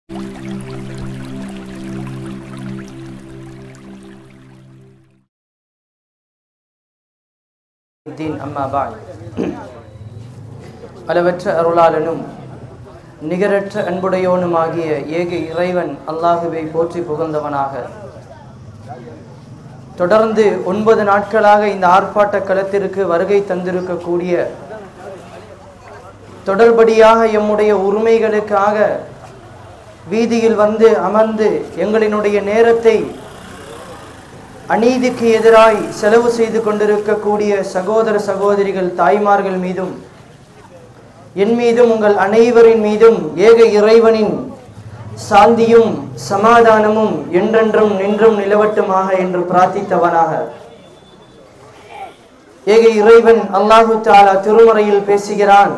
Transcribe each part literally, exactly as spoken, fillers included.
அம்மா பாய். அளவற்ற அருளாளனும் நிகரற்ற அன்புடையோனுமாகிய ஏக இறைவன் அல்லாஹுவை போற்றி புகழ்ந்தவனாக தொடர்ந்து ஒன்பது நாட்களாக இந்த ஆர்ப்பாட்ட களத்திற்கு வருகை தந்திருக்கக்கூடிய தொடர்படியாக எம்முடைய உரிமைகளுக்காக வீதியில் வந்து அமர்ந்து எங்களினுடைய நேரத்தை அநீதிக்கு எதிராய் செலவு செய்து கொண்டிருக்கக்கூடிய சகோதர சகோதரிகள் தாய்மார்கள் மீதும் என் மீதும் உங்கள் அனைவரின் மீதும் ஏக இறைவனின் சாந்தியும் சமாதானமும் என்றென்றும் நின்றும் நிலவட்டுமாக என்று பிரார்த்தித்தவனாக ஏக இறைவன் அல்லாஹு தஆலா திருமறையில் பேசுகிறான்.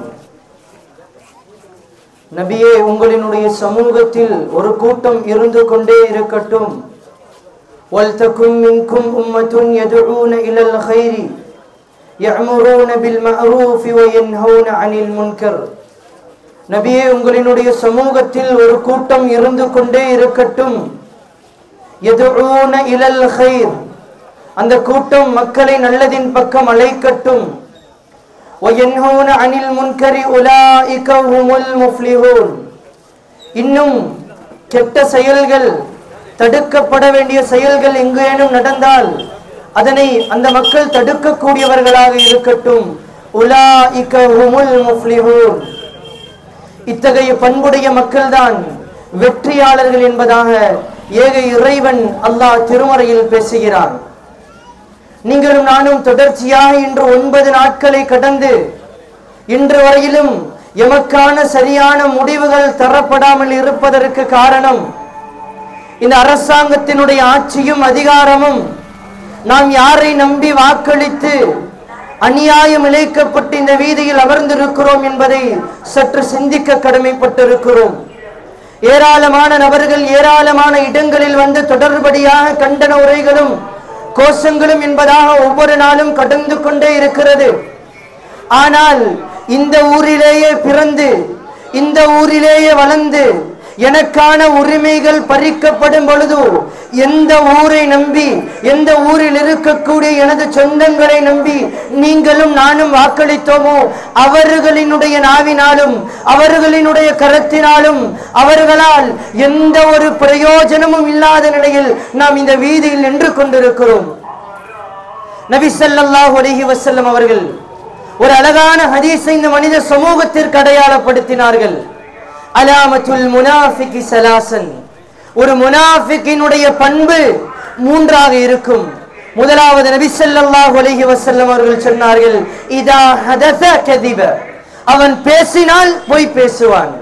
நபியே, உங்களினுடைய சமூகத்தில் ஒரு கூட்டம் இருந்து கொண்டே இருக்கட்டும். وَلْتَكُنْ مِنْكُمْ أُمَّةٌ يَدْعُونَ إِلَى الْخَيْرِ يَأْمُرُونَ بِالْمَعْرُوفِ وَيَنْهَوْنَ عَنِ الْمُنْكَرِ. நபியே, உங்களினுடைய சமூகத்தில் ஒரு கூட்டம் இருந்து கொண்டே இருக்கட்டும். يَدْعُونَ إِلَى الْخَيْرِ, அந்த கூட்டம் மக்களை நல்லதின் பக்கம் அழைக்கட்டும். وَيَنْهَوْنَ عَنِ الْمُنْكَرِ أُولَئِكَ هُمُ الْمُفْلِحُونَ. இன்னும் கெட்ட செயல்கள், தடுக்கப்பட வேண்டிய செயல்கள் எங்கேனும் நடந்தால் அதனை அந்த மக்கள் தடுக்கக்கூடியவர்களாக இருக்கட்டும். உலாஇக ஹுமுல் முஃப்லிஹூன். இத்தகைய பண்புடைய மக்கள்தான் வெற்றியாளர்கள் என்பதாக ஏக இறைவன் அல்லாஹ் திருமறையில் பேசுகிறான். நீங்களும் நானும் தொடர்ச்சியாக இன்று ஒன்பது நாட்களை கடந்து இன்று வரையிலும் எமக்கான சரியான முடிவுகள் தரப்படாமல் இருப்பதற்கு காரணம் இந்த அரசாங்கத்தினுடைய ஆட்சியும் அதிகாரமும் நாம் யாரை நம்பி வாக்களித்து அநியாயம் இழைக்கப்பட்டு இந்த வீதியில் அமர்ந்திருக்கிறோம் என்பதை சற்று சிந்திக்க கடமைப்பட்டிருக்கிறோம். ஏராளமான நபர்கள் ஏராளமான இடங்களில் வந்து தொடர்படியாக கண்டன உரைகளும் கோஷங்களும் என்பதாக ஒவ்வொரு நாளும் கடந்து கொண்டே இருக்கிறது. ஆனால் இந்த ஊரிலேயே பிறந்து இந்த ஊரிலேயே வளர்ந்து எனக்கான உரிமைகள் பறிக்கப்படும் பொழுது எந்த ஊரை நம்பி, எந்த ஊரில் இருக்கக்கூடிய எனது சொந்தங்களை நம்பி நீங்களும் நானும் வாக்களித்தோமோ அவர்களினுடைய நாவினாலும் அவர்களினுடைய கரத்தினாலும் அவர்களால் எந்த ஒரு பிரயோஜனமும் இல்லாத நிலையில் நாம் இந்த வீதியில் நின்று கொண்டிருக்கிறோம். நபி ஸல்லல்லாஹு அலைஹி வஸல்லம் அவர்கள் ஒரு அழகான ஹதீஸை இந்த மனித சமூகத்திற்கு அடையாளப்படுத்தினார்கள். அலாமத்துல் முனாஃபிகி ஸலாசன். ஒரு முனாஃபிகினுடைய பண்பு மூன்றாக இருக்கும். முதலாவது நபி ஸல்லல்லாஹு அலைஹி வஸல்லம் அவர்கள் சொன்னார்கள், இதா ஹதஸ கதிப, அவன் பேசினால் பொய் பேசுவான்.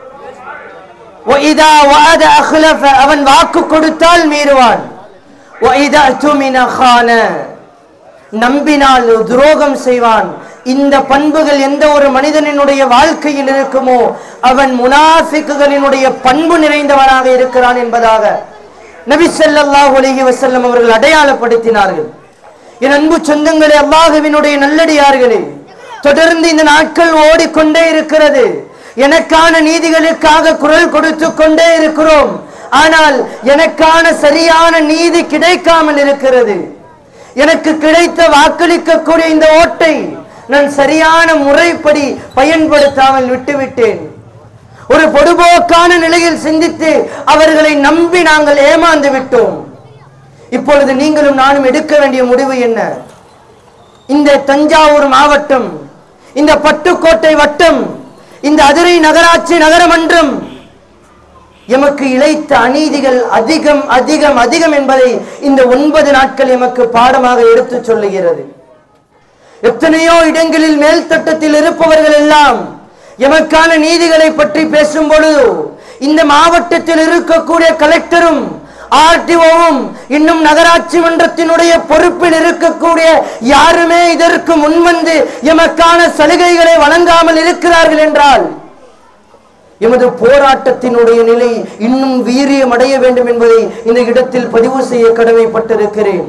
வ இதா வஅத அக்லஃப, அவன் வாக்கு கொடுத்தால் மீறுவான். வ இதா துமின கான, நம்பினால் துரோகம் செய்வான். இந்த பண்புகள் எந்த ஒரு மனிதனினுடைய வாழ்க்கையில் இருக்குமோ அவன் முனாஃபிக்குகளினுடைய பண்பு நிறைந்தவனாக இருக்கிறான் என்பதாக நபி ஸல்லல்லாஹு அலைஹி வஸல்லம் அவர்கள் அடையாளப்படுத்தினார்கள். என் அன்பு சொந்தங்களே, அல்லாஹ்வினுடைய நல்லடியார்களே, தொடர்ந்து இந்த நாட்கள் ஓடிக்கொண்டே இருக்கிறது. எனக்கான நீதிகளுக்காக குரல் கொடுத்து கொண்டே இருக்கிறோம். ஆனால் எனக்கான சரியான நீதி கிடைக்காமல் இருக்கிறது. எனக்கு கிடைத்த வாக்களிக்கக்கூடிய இந்த ஓட்டை நான் சரியான முறைப்படி பயன்படுத்தாமல் விட்டுவிட்டேன். ஒரு பொதுபோக்கான நிலையில் சிந்தித்து அவர்களை நம்பி நாங்கள் ஏமாந்து விட்டோம். இப்பொழுது நீங்களும் நானும் எடுக்க வேண்டிய முடிவு என்ன? இந்த தஞ்சாவூர் மாவட்டம், இந்த பட்டுக்கோட்டை வட்டம், இந்த அதிரை நகராட்சி நகரமன்றம் எமக்கு இழைத்த அநீதிகள் அதிகம் அதிகம் அதிகம் என்பதை இந்த ஒன்பது நாட்கள் எமக்கு பாடமாக எடுத்து சொல்லுகிறது. எத்தனையோ இடங்களில் மேல்தட்டத்தில் இருப்பவர்கள் எல்லாம் எமக்கான நீதிகளை பற்றி பேசும் பொழுது இந்த மாவட்டத்தில் இருக்கக்கூடிய கலெக்டரும் ஆர்டிஓவும் இன்னும் நகராட்சி மன்றத்தினுடைய பொறுப்பில் இருக்கக்கூடிய யாருமே இதற்கு முன்வந்து எமக்கான சலுகைகளை வழங்காமல் இருக்கிறார்கள் என்றால் எமது போராட்டத்தினுடைய நிலை இன்னும் வீரியம் அடைய வேண்டும் என்பதை இந்த இடத்தில் பதிவு செய்ய கடமைப்பட்டிருக்கிறேன்.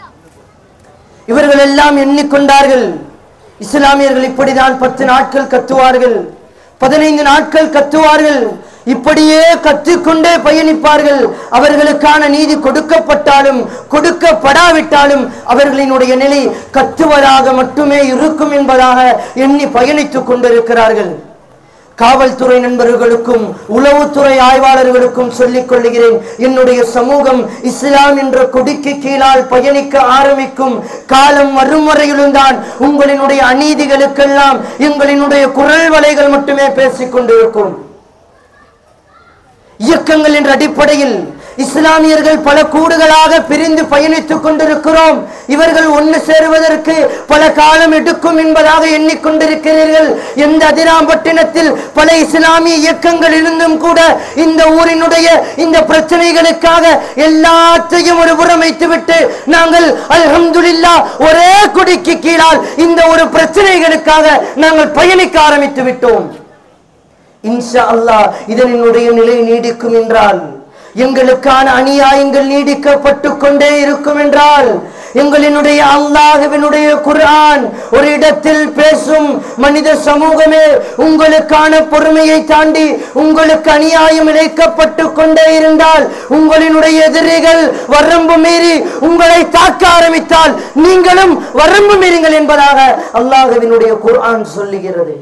இவர்கள் எல்லாம் எண்ணிக்கொண்டார்கள், இஸ்லாமியர்கள் இப்படிதான் பத்து நாட்கள் கத்துவார்கள், பதினைந்து நாட்கள் கத்துவார்கள், இப்படியே கற்றுக்கொண்டே பயணிப்பார்கள். அவர்களுக்கான நீதி கொடுக்கப்பட்டாலும் கொடுக்கப்படாவிட்டாலும் அவர்களினுடைய நிலை கத்துவதாக மட்டுமே இருக்கும் என்பதாக எண்ணி பயணித்துக் கொண்டிருக்கிறார்கள். காவல்துறை நண்பர்களுக்கும் உளவுத்துறை ஆய்வாளர்களுக்கும் சொல்லிக் கொள்கிறேன், என்னுடைய சமூகம் இஸ்லாம் என்ற கொடிக்கு கீழால் பயணிக்க ஆரம்பிக்கும் காலம் வரும் வரையிலும் தான் உங்களினுடைய அநீதிகளுக்கெல்லாம் எங்களினுடைய குரல் வலைகள் மட்டுமே பேசிக் கொண்டிருக்கும். இயக்கங்கள் என்ற அடிப்படையில் இஸ்லாமியர்கள் பல கூடுகளாக பிரிந்து பயணித்துக் கொண்டிருக்கிறோம். இவர்கள் ஒன்று சேருவதற்கு பல காலம் எடுக்கும் என்பதாக எண்ணிக்கொண்டிருக்கிறீர்கள். எந்த அதிராம்பட்டினத்தில் பல இஸ்லாமிய இயக்கங்கள் இருந்தும் கூட இந்த ஊரினுடைய இந்த பிரச்சனைகளுக்காக எல்லாத்தையும் ஒரு புறம் வைத்துவிட்டு நாங்கள் அல்ஹம்துலில்லாஹ் ஒரே கொடிக்கு கீழால் இந்த ஒரு பிரச்சனைகளுக்காக நாங்கள் பயணிக்க ஆரம்பித்து விட்டோம். இன்ஷா அல்லாஹ் இதனுடைய நிலை நீடிக்கும் என்றால், எங்களுக்கான அநியாயங்கள் நீடிக்கப்பட்டு கொண்டே இருக்கும் என்றால், எங்களினுடைய அல்லாஹ்வினுடைய குர்ஆன் ஒரு இடத்தில் பேசும், மனித சமூகமே உங்களுக்கான பொறுமையை தாண்டி உங்களுக்கு அநியாயம் இழைக்கப்பட்டு கொண்டே இருந்தால், உங்களினுடைய எதிரிகள் வரம்பு மீறி உங்களை தாக்க ஆரம்பித்தால் நீங்களும் வரம்பு மீறுங்கள் என்பதாக அல்லாஹ்வினுடைய குர்ஆன் சொல்லுகிறது.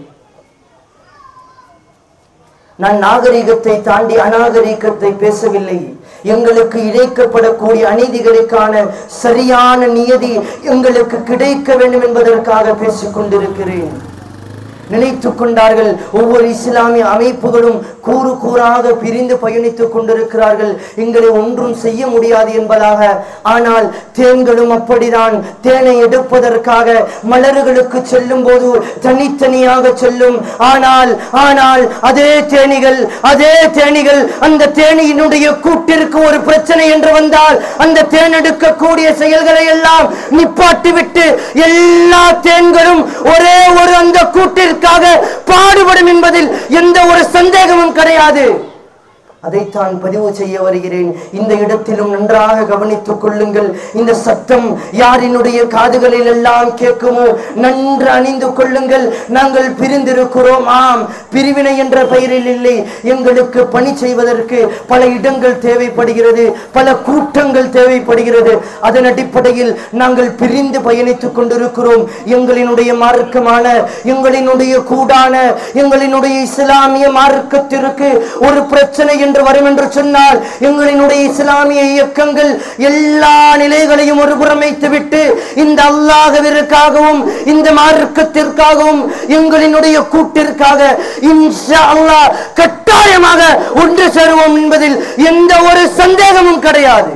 நான் நாகரிகத்தை தாண்டி அநாகரிகத்தை பேசவில்லை. எங்களுக்கு இழைக்கப்படக்கூடிய அநீதிகளுக்கான சரியான நியதி எங்களுக்கு கிடைக்க வேண்டும் என்பதற்காக பேசிக் கொண்டிருக்கிறேன். நினைத்துக் கொண்டார்கள் ஒவ்வொரு இஸ்லாமிய அமைப்புகளும் கூறு கூறாக பிரிந்து பயணித்துக் கொண்டிருக்கிறார்கள், எங்களை ஒன்றும் செய்ய முடியாது என்பதாக. ஆனால் தேன்களும் அப்படிதான். தேனை எடுப்பதற்காக மலர்களுக்கு செல்லும் போது தனித்தனியாக செல்லும். ஆனால் ஆனால் அதே தேனிகள் அதே தேனிகள் அந்த தேனியினுடைய கூட்டிற்கு ஒரு பிரச்சனை என்று வந்தால் அந்த தேன் எடுக்கக்கூடிய செயல்களை எல்லாம் நிப்பாட்டிவிட்டு எல்லா தேன்களும் ஒரே ஒரு அந்த கூட்டிற்கு பாடுபடும் என்பதில் எந்த ஒரு சந்தேகமும் கிடையாது. அதைத்தான் பதிவு செய்ய வருகிறேன். இந்த இடத்திலும் நன்றாக கவனித்துக் கொள்ளுங்கள். இந்த சத்தம் யாரினுடைய காதுகளில் எல்லாம் கேட்குமோ நன்று அணிந்து கொள்ளுங்கள். நாங்கள் பிரிந்திருக்கிறோம். ஆம், பிரிவினை என்ற பெயரில் இல்லை. எங்களுக்கு பணி செய்வதற்கு பல இடங்கள் தேவைப்படுகிறது, பல கூட்டங்கள் தேவைப்படுகிறது. அதன் அடிப்படையில் நாங்கள் பிரிந்து பயணித்துக் கொண்டிருக்கிறோம். எங்களினுடைய மார்க்கமான எங்களினுடைய கூடான எங்களினுடைய இஸ்லாமிய மார்க்கத்திற்கு ஒரு பிரச்சனை என்று வரும் என்று சொன்னால், எங்களினுடைய இஸ்லாமிய இயக்கங்கள் எல்லா நிலைகளையும் ஒரு புறம் வைத்துவிட்டு இந்த அல்லாஹ்விற்காகவும் இந்த மார்க்கத்திற்காகவும் எங்களினுடைய கூட்டிற்காக இன்ஷா அல்லாஹ் கட்டாயமாக ஒன்று சேருவோம் என்பதில் எந்த ஒரு சந்தேகமும் கிடையாது.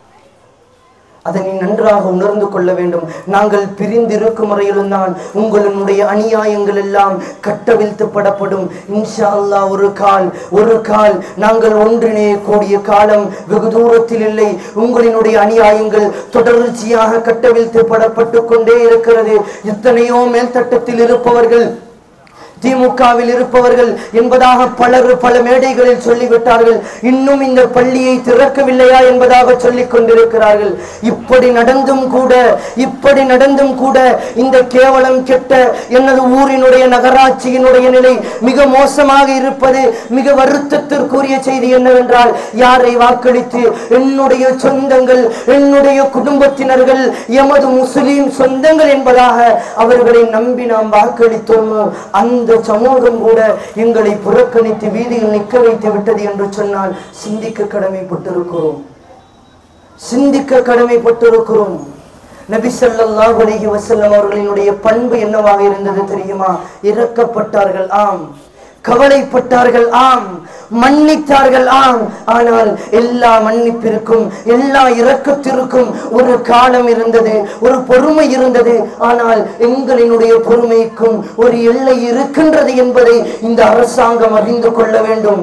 அதனை நன்றாக உணர்ந்து கொள்ள வேண்டும். நாங்கள் பிரிந்திருக்கும் முறையிலும் தான் உங்களுடைய அநியாயங்கள் எல்லாம் கட்டவிழ்த்துப்படப்படும். இன்ஷா அல்லாஹ் ஒரு கால் ஒரு கால் நாங்கள் ஒன்றிணைய கூடிய காலம் வெகு தூரத்தில் இல்லை. உங்களினுடைய அநியாயங்கள் தொடர்ச்சியாக கட்டவிழ்த்துப்படப்பட்டு கொண்டே இருக்கிறது. எத்தனையோ மேல்தட்டத்தில் இருப்பவர்கள், திமுகவில் இருப்பவர்கள் என்பதாக பலர் பல மேடைகளில் சொல்லிவிட்டார்கள். இன்னும் இந்த பள்ளியை திறக்கவில்லையா என்பதாக சொல்லிக் கொண்டிருக்கிறார்கள். இப்படி நடந்தும் கூட இப்படி நடந்தும் கூட இந்த கேவலம் கெட்ட எனது ஊரினுடைய நகராட்சியினுடைய நிலை மிக மோசமாக இருப்பது மிக வருத்தத்திற்குரிய செய்தி என்னவென்றால், யாரை வாக்களித்து என்னுடைய சொந்தங்கள் என்னுடைய குடும்பத்தினர்கள் எமது முஸ்லிம் சொந்தங்கள் என்பதாக அவர்களை நம்பி நாம் வாக்களித்தோமோ அந்த சமூகம் கூட எங்களை புறக்கணித்து வீதியில் நிற்க வைத்து விட்டது என்று சொன்னால் சிந்திக்க கடமைப்பட்டிருக்கிறோம் சிந்திக்க கடமைப்பட்டிருக்கிறோம் நபி ஸல்லல்லாஹு அலைஹி வஸல்லம் அவர்களினுடைய பண்பு என்னவாக இருந்தது தெரியுமா? இரக்கப்பட்டார்கள், ஆம். கவலைப்பட்டார்கள், ஆம். மன்னித்தார்கள், ஆம். ஆனால் எல்லா மன்னிப்பிற்கும் எல்லா இரக்கத்திற்கும் ஒரு காலம் இருந்தது, ஒரு பொறுமை இருந்தது. ஆனால் எங்களினுடைய பொறுமைக்கும் ஒரு எல்லை இருக்கின்றது என்பதை இந்த அரசாங்கம் அறிந்து கொள்ள வேண்டும்.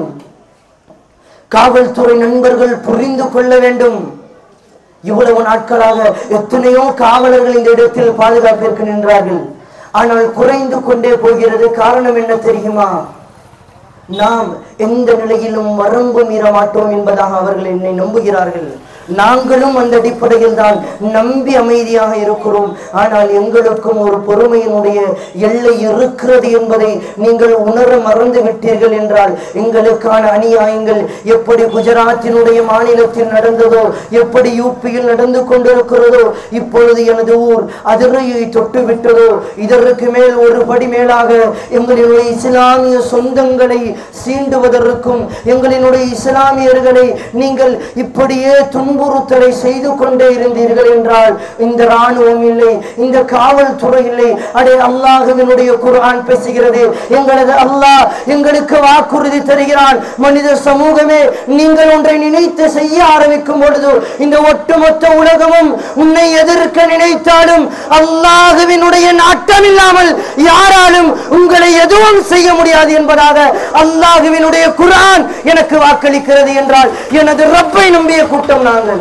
காவல்துறை நண்பர்கள் புரிந்து கொள்ள வேண்டும். இவ்வளவு நாட்களாக எத்தனையோ காவலர்கள் இந்த இடத்தில் பாதுகாப்பிற்கு நின்றார்கள். ஆனால் குறைந்து கொண்டே போகிறது. காரணம் என்ன தெரியுமா? நாம் எந்த நிலையிலும் வரம்பு மீற மாட்டோம் என்பதாக அவர்கள் என்னை நம்புகிறார்கள். நாங்களும் அந்த அடிப்படையில் தான் நம்பி அமைதியாக இருக்கிறோம். ஆனால் எங்களுக்கும் ஒரு பொறுமையினுடைய எல்லை இருக்கிறது என்பதை நீங்கள் உணர மறந்து விட்டீர்கள் என்றால் எங்களுக்கான அநியாயங்கள் எப்படி குஜராத்தினுடைய மாநிலத்தில் நடந்ததோ, எப்படி யூபியில் நடந்து கொண்டிருக்கிறதோ, இப்பொழுது எனது ஊர் அதிர்வையை தொட்டு விட்டதோ, இதற்கு மேல் ஒரு படி மேலாக எங்களுடைய இஸ்லாமிய சொந்தங்களை சீண்டுவதற்கும் எங்களினுடைய இஸ்லாமியர்களை நீங்கள் இப்படியே துன்புறுத்தலை செய்து கொண்டே இருந்தீர்கள் என்றால் இந்த ராணுவம் இல்லை, இந்த காவல்துறை இல்லை. அடே அல்லாஹ்வினுடைய குர்ஆன் பேசுகிறது. எங்களது அல்லாஹ் எங்களுக்கு வாக்குறுதி தருகிறான். மனித சமூகமே, நீங்கள் ஒன்றை நினைத்து செய்ய ஆரம்பிக்கும் பொழுது இந்த ஒட்டுமொத்த உலகமும் உன்னை எதிர்க்க நினைத்தாலும் அல்லாஹ்வினுடைய நாட்டம் இல்லாமல் யாராலும் உங்களை எதுவும் செய்ய முடியாது என்பதாக அல்லாஹ்வினுடைய குர்ஆன் எனக்கு வாக்களிக்கிறது என்றால் எனது ரப்பை நம்பிய கூட்டம் நாங்கள்.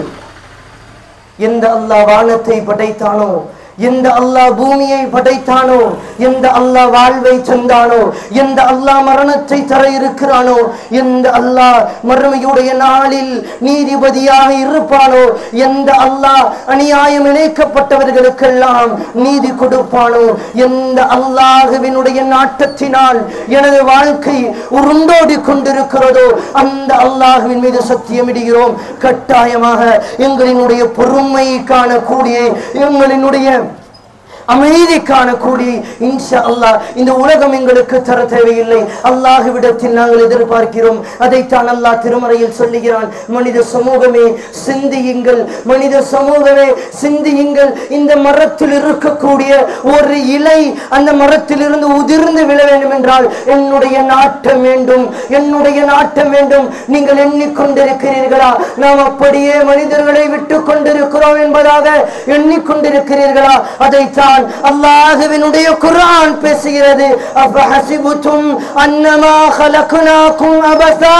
எந்த அல்லாஹ் வானத்தை படைத்தானோ, எந்த அல்லாஹ் பூமியை படைத்தானோ, எந்த அல்லாஹ் வாழ்வை தந்தானோ, எந்த அல்லாஹ் மரணத்தை தர இருக்கிறானோ, எந்த அல்லாஹ் மறுமையுடைய நாளில் நீதிபதியாக இருப்பானோ, எந்த அல்லாஹ் அநியாயம் இணைக்கப்பட்டவர்களுக்கெல்லாம் நீதி கொடுப்பானோ, எந்த அல்லாஹ்வினுடைய நாட்டத்தினால் எனது வாழ்க்கை உருண்டோடி கொண்டிருக்கிறதோ அந்த அல்லாஹ்வின் மீது சத்தியமிடுகிறோம். கட்டாயமாக எங்களினுடைய பொறுமை காணக்கூடிய, எங்களினுடைய அமைதி காணக்கூடிய இன்ஷா அல்லாஹ் இந்த உலகம் எங்களுக்கு தர தேவையில்லை. அல்லாஹ்விடத்தில் நாங்கள் எதிர்பார்க்கிறோம். அதைத்தான் அல்லாஹ் திருமறையில் சொல்லுகிறான். மனித சமூகமே சிந்தியுங்கள், மனித சமூகமே சிந்தியுங்கள். இந்த மரத்தில் இருக்கக்கூடிய ஒரு இலை அந்த மரத்தில் இருந்து உதிர்ந்து விழ வேண்டும் என்றால் என்னுடைய நாட்டம் வேண்டும், என்னுடைய நாட்டம் வேண்டும். நீங்கள் எண்ணிக்கொண்டிருக்கிறீர்களா நாம் அப்படியே மனிதர்களை விட்டு கொண்டிருக்கிறோம் என்பதாக எண்ணிக்கொண்டிருக்கிறீர்களா? அதைத்தான் அல்லாஹ்வினுடைய குர்ஆன் பேசுகிறது. அஃபஹஸிபுதும் அன்னமா خلقناكم அபஸா.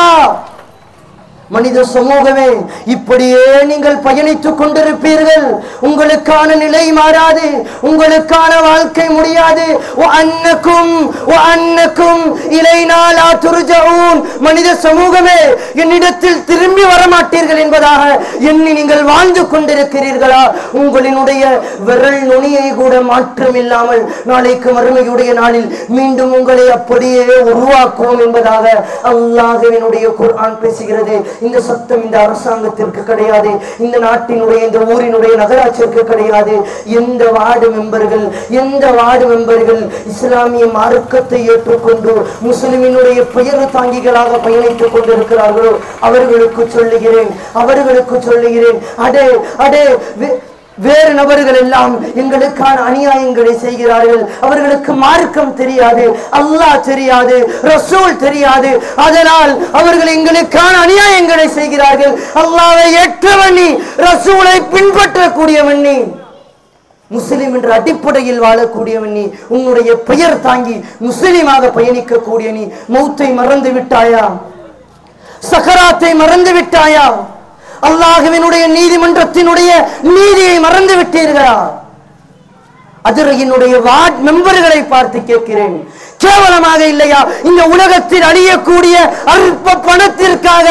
மனித சமூகமே, இப்படியே நீங்கள் பயணித்துக் கொண்டிருப்பீர்கள். உங்களுக்கான நிலை மாறாது, உங்களுக்கான வாழ்க்கை முடியாது. வஅன்னக்கும் வஅன்னக்கும் இலைனா லா துர்ஜஊன். மனித சமூகமே, என்னிடத்தில் திரும்பி வர மாட்டீர்கள் என்பதாக எண்ணி நீங்கள் வாழ்ந்து கொண்டிருக்கிறீர்களா? உங்களினுடைய விரல் நுனியை கூட மாற்றம் இல்லாமல் நாளைக்கு மறுமையுடைய நாளில் மீண்டும் உங்களை அப்படியே உருவாக்குவோம் என்பதாக அல்லாஹ்வினுடைய குர்ஆன் பேசுகிறது. இந்த சத்தம் இந்த அரசாங்கத்திற்கு கிடையாது, இந்த நாட்டினுடைய இந்த ஊரினுடைய நகராட்சிக்கு கிடையாது. எந்த வார்டு மெம்பர்கள் எந்த வார்டு மெம்பர்கள் இஸ்லாமிய மார்க்கத்தை ஏற்றுக்கொண்டு முஸ்லிமினுடைய பெயர் தாங்கிகளாக பயணித்துக் கொண்டிருக்கிறார்களோ அவர்களுக்கு சொல்லுகிறேன் அவர்களுக்கு சொல்லுகிறேன் அடே அடே வேறு நபர்கள் எல்லாம் எங்களுக்கான அநியாயங்களை செய்கிறார்கள். அவர்களுக்கு மார்க்கம் தெரியாது, அல்லாஹ் தெரியாது, ரசூல் தெரியாது. அதனால் அவர்கள் எங்களுக்கான அநியாயங்களை செய்கிறார்கள். அல்லாஹ்வை ஏற்றவண்ணி, ரசூலை பின்பற்றக்கூடியவண்ணி, முஸ்லிம் என்ற அடிப்படையில் வாழக்கூடியவன் நீ, உன்னுடைய பெயர் தாங்கி முஸ்லிமாக பயணிக்கக்கூடிய நீ மௌத்தை மறந்து விட்டாயா? சக்கராத்தை மறந்து விட்டாயா? அல்லாஹ்வினுடைய நீதிமன்றத்தினுடைய நீதியை மறந்து விட்டீர்களா? அதிரையினுடைய வார்டு மெம்பர்களை பார்த்து கேட்கிறேன், கேவலமாக இல்லையா இந்த உலகத்தில் அழியக்கூடிய அற்ப பணத்திற்காக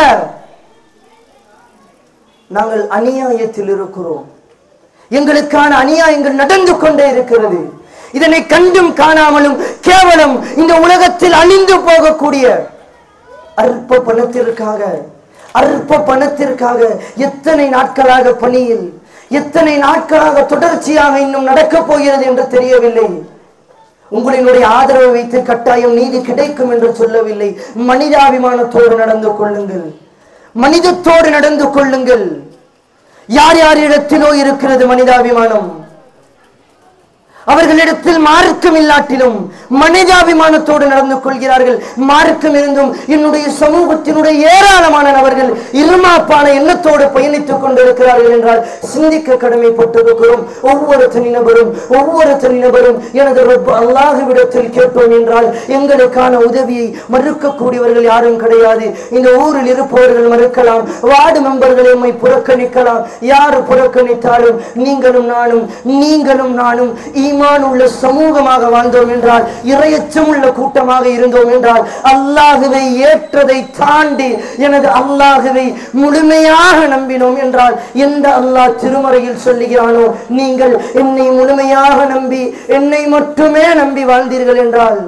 நாங்கள் அநியாயத்தில் இருக்கிறோம்? எங்களுக்கான அநியாயங்கள் நடந்து கொண்டே இருக்கிறது. இதனை கண்டும் காணாமலும் கேவலம் இந்த உலகத்தில் அழிந்து போகக்கூடிய அற்ப பணத்திற்காக அற்ப பணத்திற்காக எத்தனை நாட்களாக பணியில், எத்தனை நாட்களாக தொடர்ச்சியாக இன்னும் நடக்கப் போகிறது என்று தெரியவில்லை. உங்களினுடைய ஆதரவை வைத்து கட்டாயம் நீதி கிடைக்கும் என்று சொல்லவில்லை. மனிதாபிமானத்தோடு நடந்து கொள்ளுங்கள், மனிதத்தோடு நடந்து கொள்ளுங்கள். யார் யார் இடத்திலோ இருக்கிறது மனிதாபிமானம், அவர்களிடத்தில் மார்க்கம் இல்லாட்டிலும் மனிதாபிமானத்தோடு நடந்து கொள்கிறார்கள். மார்க்கம் இருந்தும் என்னுடைய சமூகத்தினுடைய ஏராளமான நபர்கள் இருமாப்பான எண்ணத்தோடு பயணித்துக் கொண்டிருக்கிறார்கள் என்றால் சிந்திக்க கடமைப்பட்டிருக்கிறோம். ஒவ்வொரு தனிநபரும் ஒவ்வொரு தனிநபரும் எனது ரப் அல்லாஹ்விடத்தில் கேட்போம் என்றால் எங்களுக்கான உதவியை மறுக்கக்கூடியவர்கள் யாரும் கிடையாது. இந்த ஊரில் இருப்பவர்கள் மறுக்கலாம், வார்டு மெம்பர்கள் எம்மை புறக்கணிக்கலாம். யார் புறக்கணித்தாலும் நீங்களும் நானும் நீங்களும் நானும் ஈமான் உள்ள சமூகமாக வாழ்ந்தோம் என்றால், இறையச்சம் உள்ள கூட்டமாக இருந்தோம் என்றால், அல்லாஹுவை ஏற்றதை தாண்டி எனது அல்லாஹுவை முழுமையாக நம்பினோம் என்றால், எந்த அல்லாஹ் திருமறையில் சொல்லுகிறானோ, நீங்கள் என்னை முழுமையாக நம்பி என்னை மட்டுமே நம்பி வாழ்ந்தீர்கள் என்றால்,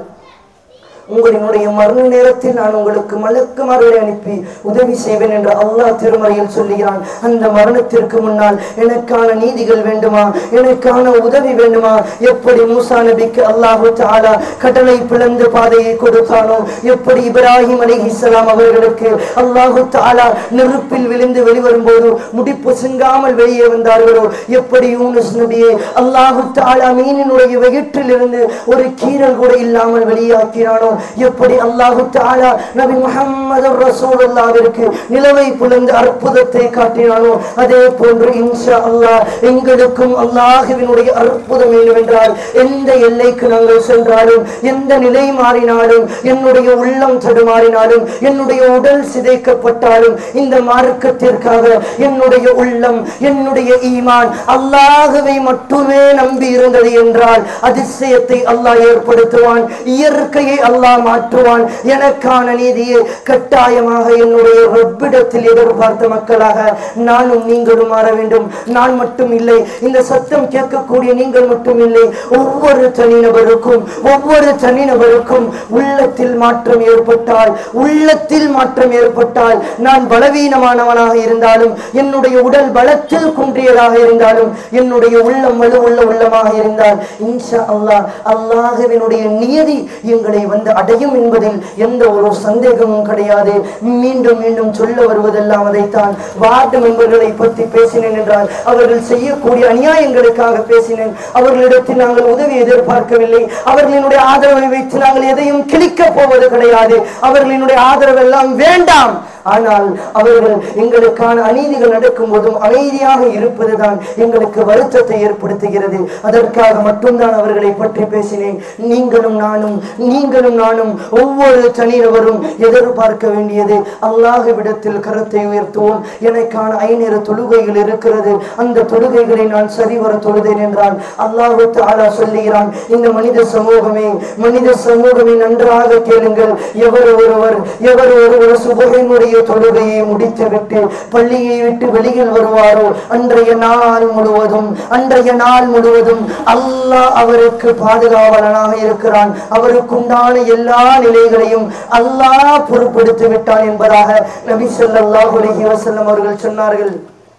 உங்களுடைய மரண நேரத்தில் நான் உங்களுக்கு மலக்குமார்களை அனுப்பி உதவி செய்வேன் என்று அல்லாஹ் திருமறையில் சொல்லுகிறான். அந்த மரணத்திற்கு முன்னால் எனக்கான நீதிகள் வேண்டுமா, எனக்கான உதவி வேண்டுமா? எப்படி மூசா நபிக்கு அல்லாஹு தஆலா கடலை பிளந்து பாதையை கொடுத்தானோ, எப்படி இப்ராஹிம் அலைஹிஸ்ஸலாம் அவர்களுக்கு அல்லாஹு தஆலா நெருப்பில் விழுந்து வெளிவரும்போது முடிப்பு சிங்காமல் வெளியே வந்தார்களோ, எப்படி யூனுஸ் நபியை அல்லாஹு தஆலா மீனினுடைய வயிற்றில் இருந்து ஒரு கீறல் கூட இல்லாமல் வெளியாக்கினானோ, எப்படி அல்லாஹு தஆலா நபி முஹம்மது ரசூலுல்லாஹ்விற்கு நிலவை புலந்து அற்புதத்தை காட்டினானோ, அதே போன்று இன்ஷா அல்லாஹ் எங்களுக்கும் அல்லாஹ்வினுடைய அற்புதம் என்னவென்றால், எந்த எல்லைக்கு நாங்கள் சென்றாலும், எந்த நிலை மாறினாலும், என்னுடைய உள்ளம் தடுமாறினாலும், என்னுடைய உடல் சிதைக்கப்பட்டாலும், இந்த மார்க்கத்திற்காக என்னுடைய உள்ளம், என்னுடைய ஈமான் அல்லாஹ்வை மட்டுமே நம்பி இருந்தது என்றால், அதிசயத்தை அல்லாஹ் ஏற்படுத்துவான், இயற்கையை அல்லாஹ் மாற்றுவான். எனக்கான நீதியை கட்டாயமாக என்னுடைய ரப்பிடத்தில் எதிர்பார்த்த மக்களாக நானும் நீங்களும் மாற வேண்டும். நான் மட்டும் இல்லை, இந்த சத்தம் கேட்கக்கூடிய நீங்கள் மட்டும் இல்லை, ஒவ்வொரு தனிநபருக்கும் ஒவ்வொரு தனிநபருக்கும் உள்ளத்தில் மாற்றம் ஏற்பட்டால், உள்ளத்தில் மாற்றம் ஏற்பட்டால், நான் பலவீனமானவனாக இருந்தாலும், என்னுடைய உடல் பலத்தில் குன்றியதாக இருந்தாலும், என்னுடைய உள்ளம் வலுவுள்ள உள்ளமாக இருந்தால், இன்ஷா அல்லாஹ் அல்லாஹ்வினுடைய நியதி எங்களை வந்து அடையும் என்பதில் எந்த ஒரு சந்தேகமும் கிடையாது. மீண்டும் மீண்டும் சொல்ல வருவதெல்லாம் அதைத்தான். வார்டு மெம்பர்களை பற்றி பேசினேன் என்றால், அவர்கள் செய்யக்கூடிய அநியாயங்களுக்காக பேசினேன். அவர்களிடத்தில் நாங்கள் உதவி எதிர்பார்க்கவில்லை. அவர்களினுடைய ஆதரவை வைத்து நாங்கள் எதையும் கிழிக்க போவது கிடையாது. அவர்களினுடைய ஆதரவு எல்லாம் வேண்டாம். ஆனால் அவர்கள் எங்களுக்கான அநீதிகள் நடக்கும் போதும் அமைதியாக இருப்பதுதான் எங்களுக்கு வருத்தத்தை ஏற்படுத்துகிறது. அதற்காக மட்டும்தான் அவர்களை பற்றி பேசினேன். நீங்களும் நானும் நீங்களும் நானும் ஒவ்வொரு தனிநபரும் எதிர்பார்க்க வேண்டியது, அல்லாஹ்விடத்தில் கரத்தை உயர்த்துவோம். எனக்கான ஐநேர தொழுகைகள் இருக்கிறது, அந்த தொழுகைகளை நான் சரிவர தொழுதேன் என்றால் அல்லாஹ் தஆலா சொல்லுகிறான், இந்த மனித சமூகமே மனித சமூகமே நன்றாக கேளுங்கள். எவர் ஒருவர் எவர் ஒருவர் சுபஹினுடைய தொழுகையை முடித்துவிட்டு பள்ளியை விட்டு வெளியில் வருவாரோ, அன்றைய நாள் முழுவதும் அன்றைய நாள் முழுவதும் அல்லாஹ் அவருக்கு பாதுகாவலனாக இருக்கிறான். அவருக்கு உண்டான எல்லா நிலைகளையும் அல்லாஹ் பொறுப்படுத்தி விட்டான் என்பதாக நபி ஸல்லல்லாஹு அலைஹி வஸல்லம் அவர்கள் சொன்னார்கள்.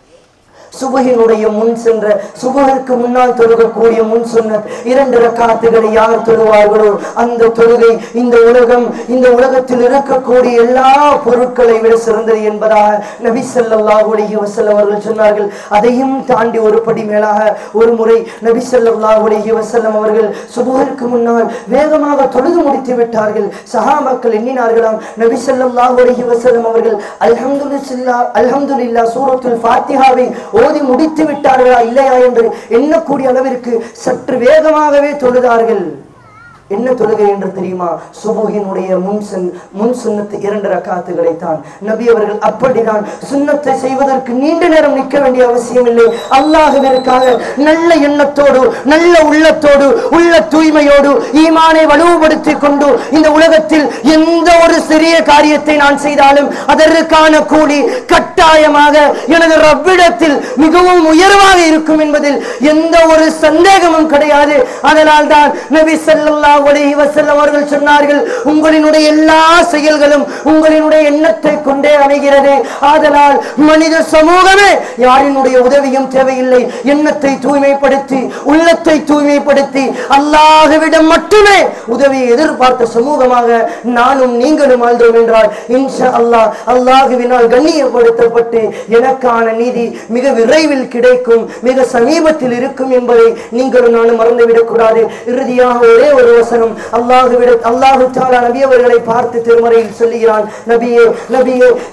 சுபஹினுடைய முன் சென்ற சுபஹிற்கு முன்னால் தொழுகக்கூடிய முன் சுன்னத் இரண்டு ரக்காத்துகளை யார் தொழுவார்களோ, அந்த தொழுகை இந்த உலகம் இந்த உலகத்தில் இருக்கக்கூடிய எல்லா பொருட்களை விட சிறந்தது என்பதாக நபி ஸல்லல்லாஹு அலைஹி வஸல்லம் அவர்கள் சொன்னார்கள். அதையும் தாண்டி ஒரு படி மேலாக ஒரு முறை நபி ஸல்லல்லாஹு அலைஹி வஸல்லம் அவர்கள் சுபஹிற்கு முன்னால் வேகமாக தொழுது முடித்து விட்டார்கள். சஹாபாக்கள் எண்ணினார்களாம், நபி ஸல்லல்லாஹு அலைஹி வஸல்லம் அவர்கள் அல்ஹம்துலில்லாஹ் அல்ஹம்துலில்லாஹ் சூரத்துல் ஃபாத்திஹாவை ஓதி முடித்து விட்டார்களா இல்லையா என்று எண்ணக்கூடிய அளவிற்கு சற்று வேகமாகவே தொழுதார்கள். என்ன தொழுகை என்று தெரியுமா? சுபஹினுடைய முன் முன் சுன்னத்து இரண்டு ரக்காத்துகளை தான். நபி அவர்கள் அப்படிதான் சுன்னத்தை செய்வதற்கு நீண்ட நேரம் நிற்க வேண்டிய அவசியம் இல்லை. அல்லாஹ்விற்காக நல்ல எண்ணத்தோடு நல்ல உள்ளத்தோடு உள்ள தூய்மையோடு ஈமானை வலுப்படுத்தி கொண்டு இந்த உலகத்தில் எந்த ஒரு சிறிய காரியத்தை நான் செய்தாலும் அதற்கான கூலி கட்டாயமாக எனது ரப்பிடத்தில் மிகவும் உயர்வாக இருக்கும் என்பதில் எந்த ஒரு சந்தேகமும் கிடையாது. அதனால் தான் நபி ஸல்லல்லாஹு அலைஹி வஸல்லம் அவர்கள் சொன்னார்கள், உங்களினுடைய எல்லா செயல்களும் உங்களினுடைய எண்ணத்தை கொண்டே அமைகிறது. ஆதலால் மனித சமூகமே யாரினுடைய உதவியும் தேவையில்லை. எண்ணத்தை தூய்மைப்படுத்தி உள்ளத்தை தூய்மைப்படுத்தி அல்லாஹ்விடம் மட்டுமே உதவியை எதிர்பார்த்த சமூகமாக நானும் நீங்களும் வாழ்ந்தோம் என்றால் இன்ஷா அல்லாஹ் அல்லாஹ்வினால் கண்ணியப்படுத்தப்பட்டு எனக்கான நீதி மிக விரைவில் கிடைக்கும், மிக சமீபத்தில் இருக்கும் என்பதை நீங்களும் நானும் மறந்துவிடக் கூடாது. இறுதியாக ஒரே ஒரு வசனம் அல்லாஹ்விட அல்லாஹ் தஆலா நபி அவர்களை பார்த்து திருமறையில் சொல்லுகிறான், நபியே நபியே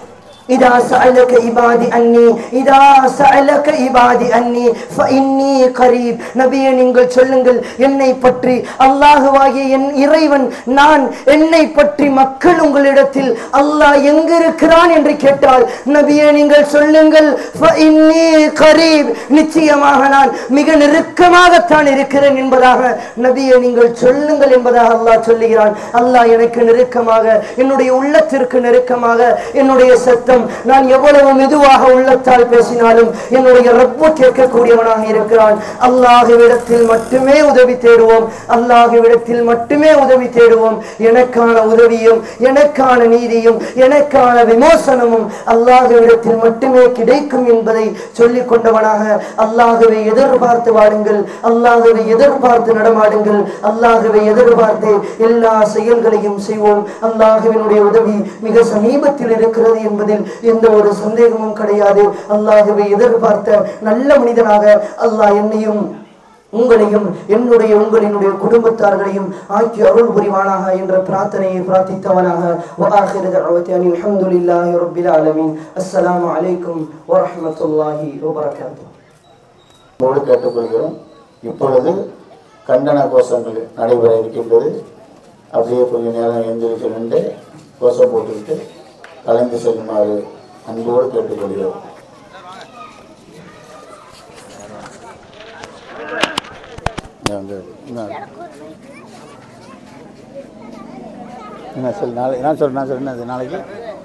இதா சஅலக இபாதி அன்னி இதா சஅலக இபாதி அன்னி ஃபஇன்னி கரீப். நபியே நீங்கள் சொல்லுங்கள் என்னை பற்றி, அல்லாஹ்வாகிய என் இறைவன் நான், என்னை பற்றி மக்கள் உங்களிடத்தில் அல்லாஹ் எங்க இருக்கிறான் என்று கேட்டால் நபியே நீங்கள் சொல்லுங்கள் ஃபஇன்னி கரீப், நிச்சயமாக நான் மிக நெருக்கமாகத்தான் இருக்கிறேன் என்பதாக நபியே நீங்கள் சொல்லுங்கள் என்பதாக அல்லாஹ் சொல்லுகிறான். அல்லாஹ் எனக்கு நெருக்கமாக, என்னுடைய உள்ளத்திற்கு நெருக்கமாக, என்னுடைய சத்தம் நான் எவ்வளவு மெதுவாக உள்ளத்தால் பேசினாலும் என்னுடைய ரப்பு கேட்கக்கூடியவனாக இருக்கிறான். அல்லாஹ்விடத்தில் மட்டுமே உதவி தேடுவோம், அல்லாஹ்விடத்தில் மட்டுமே உதவி தேடுவோம். எனக்கான உதவியும் எனக்கான நீதியும் எனக்கான விமோசனமும் அல்லாஹ்விடத்தில் மட்டுமே கிடைக்கும் என்பதை சொல்லிக் கொண்டவனாக அல்லாஹ்வை எதிர்பார்த்து வாடுங்கள், அல்லாஹ்வை எதிர்பார்த்து நடமாடுங்கள், அல்லாஹ்வை எதிர்பார்த்து எல்லா செயல்களையும் செய்வோம். அல்லாஹ்வினுடைய உதவி மிக சமீபத்தில் இருக்கிறது என்பதில் எந்த ஒரு சந்தேகமும் கிடையாது. அல்லாஹ்வை எதிர்பார்த்த நல்ல மனிதனாக அல்லாஹ் என்னையும் உங்களையும் என்னுடைய உங்களினுடைய குடும்பத்தார்களையும் ஆக்கி அருள் புரிவானாக என்ற பிரார்த்தனையை பிரார்த்தித்தவனாக வஆகிரு தஅவதி அல்ஹம்துலில்லாஹி ரப்பில் ஆலமீன். அஸ்ஸலாமு அலைக்கும் வரஹ்மத்துல்லாஹி வபரகாத்துஹு. மோடு கேட்டுக்கொள்கிறோம். இப்பொழுது கண்டன கோஷங்கள் நடைபெற இருக்கின்றது. அப்படியே கொஞ்ச நேரம் எந்திரிச்சு நின்று கோஷம் போட்டுவிட்டு கலந்து செல்லுமாறு அன்போடு கேட்டுக்கொள்கிறோம். என்ன சொல் நாளை நான் சொல்றேன் நான் சொல்றேன் அது நாளைக்கு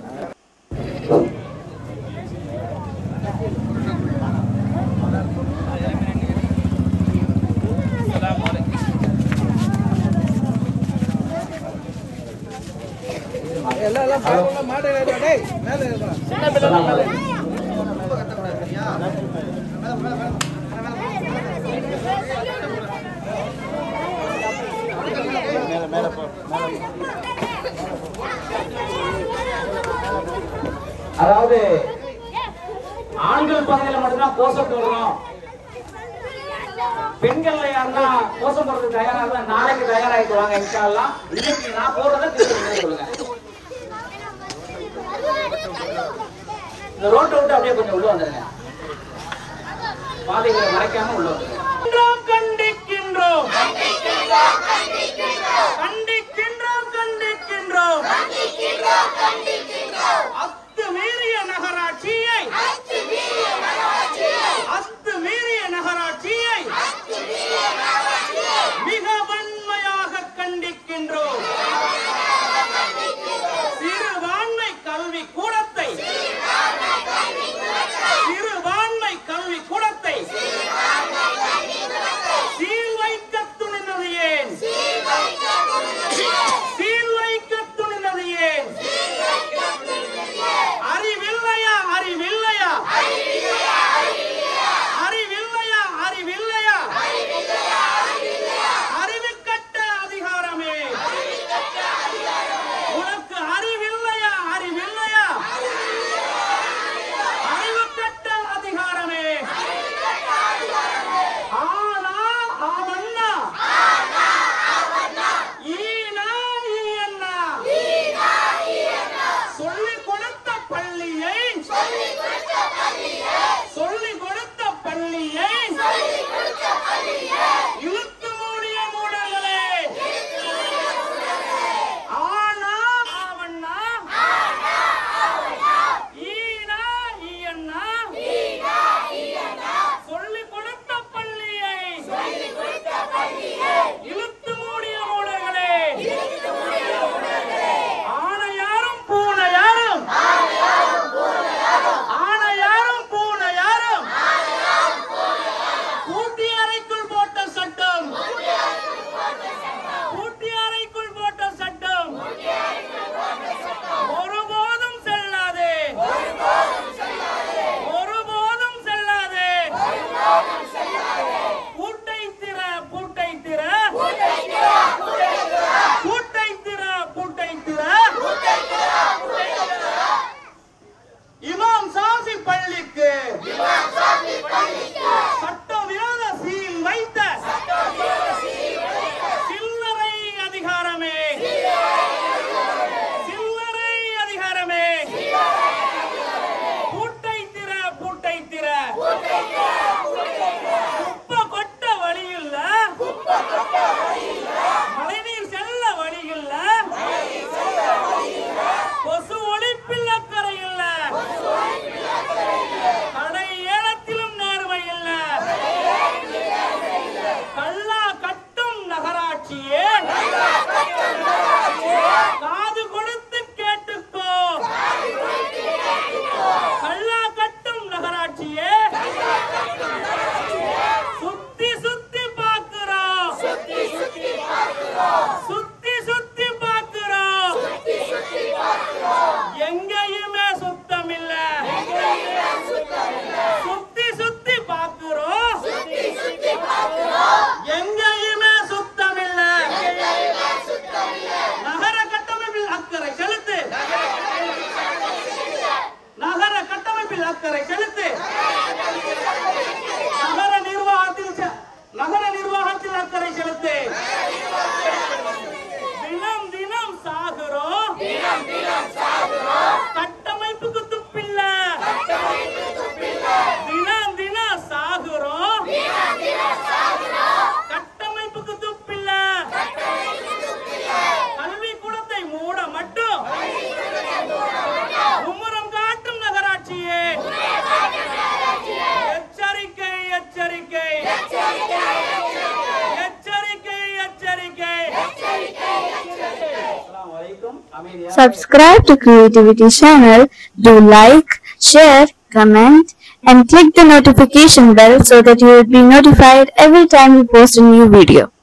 எல்லாம் எல்லாம் மாடை டேய் மேலே ஏறுடா சின்ன பிள்ளை மேலே மேலே மேலே போ அதாவது ஆண்கள் பகுதியில மட்டும்தான் கோஷம் போடுறோம், பெண்கள்ல யாருன்னா கோஷம் போடுறதுக்கு தயாரா இருந்தா நாளைக்கு தயாராகிட்டு வாங்க. இன்ஷா அல்லாஹ் இன்னைக்கு நான் போடுறத திருப்பி சொல்லுங்க. இந்த ரோட்டை விட்டு அப்படியே கொஞ்சம் உள்ள வந்துருங்க, பாதைகளை மறைக்காம உள்ள வந்துருங்க. கண்டிக்கின்றோம் கண்டிக்கின்றோம் கண்டிக்கின்றோம் அத்துமீறிய நகராட்சியை அத்துமீறிய நகராட்சியை மிக வன்மையாக கண்டிக்கின்றோம். சிறுபான்மை கல்வி கூடத்தை சிறுபான்மை கல்வி கூடத்தை சீல் வைக்க துணிந்தது ஏன்? Subscribe to Creativity channel, do like, share, comment and click the notification bell so that you will be notified every time we post a new video.